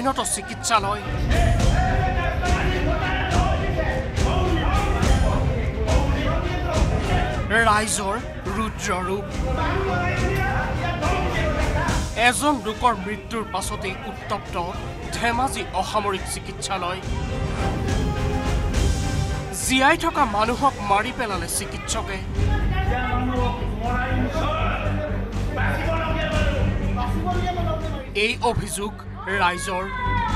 পৰিণত চিকিৎসালয় ৰাইজৰ ৰুদ্ৰৰূপ এজন লোকৰ মৃত্যুৰ পাছতে উত্তপ্ত ধেমাজি অসামৰিক চিকিৎসালয় জীয়াই থকা মানুহক মাৰি পেলালে চিকিৎসকে এই অভিযোগ ৰাইজৰ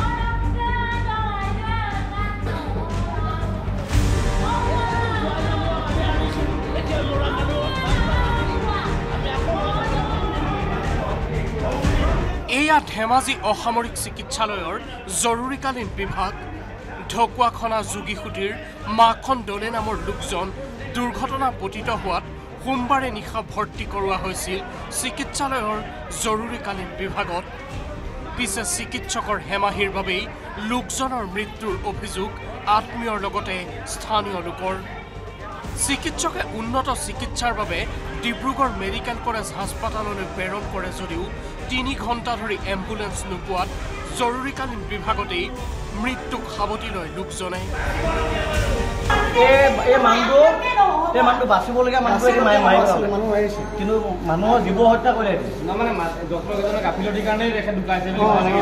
এয়া ধেমাজি অসামৰিক চিকিৎসালয়ৰ জৰুৰীকালীন বিভাগ ঢকুৱাখনা যোগীসুতিৰ মাখন দলে নামৰ লোকজন দুৰ্ঘটনা পতিত হোৱাত সোমবাৰে নিশা ভৰ্তি কৰোৱা হৈছিল চিকিৎসালয়ৰ জৰুৰীকালীন বিভাগত পিছে চিকিৎসকৰ হেমাহিৰ বাবেই লোকজনৰ মৃত্যুৰ অভিযোগ আত্মীয়ৰ লগতে স্থানীয় লোকৰ চিকিৎসকে উন্নত চিকিৎসাৰ বাবে ডিব্ৰুগড় মেডিকেল কলেজ হাস্পাতাললৈ প্ৰেৰণ কৰে যদিও 3 ঘণ্টা ধৰি এম্বুলেন্স নোপোৱাত জৰুৰীকালীন বিভাগতেই মৃত্যুক সাৱটি লয় লোকজনে মানুহ বাচিবলগীয়া মানুহটো মাৰিছে কিন্তু মানুহৰ জীৱ হত্যা কৰি মানে ডক্টৰ কেইজনৰ গাফিলতিৰ কাৰণে দেখে ঢুকাইছে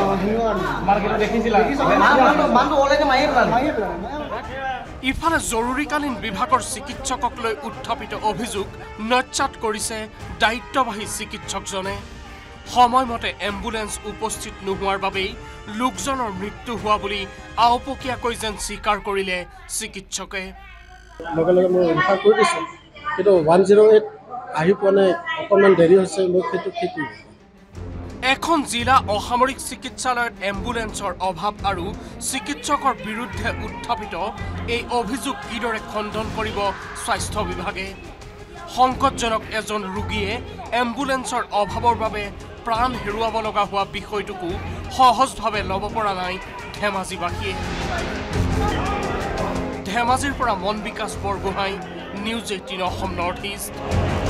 ইফালে জৰুৰীকালীন বিভাগৰ চিকিৎসকক লৈ উত্থাপিত অভিযোগ নচ্চাত কৰিছে দায়িত্ববাহী চিকিৎসকজনে সময়মতে এম্বুলেন্স উপস্থিত নোহোৱাৰ বাবেই লোকজনৰ মৃত্যু হোৱা বুলি আওপকীয়াকৈ যেন স্বীকাৰ কৰিলে চিকিৎসকে লগে লগে মই ৰেফাৰ কৰি দিছোঁ কিন্তু 108 আহি পোৱা নাই অকণমান দেৰি হৈছে মই সেইটো ঠিক এখন জিলা অসামৰিক চিকিৎসালয়ত এম্বুলেন্সৰ অভাৱ আৰু চিকিৎসকৰ বিৰুদ্ধে উত্থাপিত এই অভিযোগ কিদৰে খণ্ডন কৰিব স্বাস্থ্য বিভাগে সংকটজনক এজন ৰোগীয়ে এম্বুলেন্সৰ অভাৱৰ বাবে প্ৰাণ হেৰুৱাব লগা হোৱা বিষয়টোকো সহজভাৱে ল'ব পৰা নাই ধেমাজিবাসীয়ে ধেমাজিৰ পৰা Mon Bikash Borgohain news 18 Assam north east